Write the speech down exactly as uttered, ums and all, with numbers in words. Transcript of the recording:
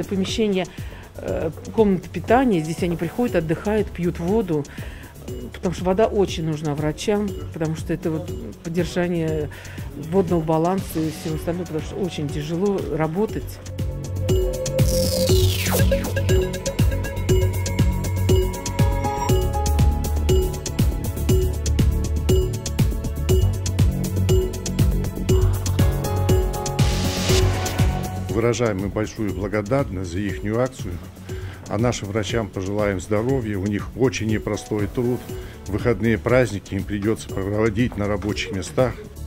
помещение, э, комната питания. Здесь они приходят, отдыхают, пьют воду. Потому что вода очень нужна врачам, потому что это вот поддержание водного баланса и всего остального, потому что очень тяжело работать. Выражаем мы большую благодарность за их акцию. А нашим врачам пожелаем здоровья. У них очень непростой труд. Выходные праздники им придется проводить на рабочих местах.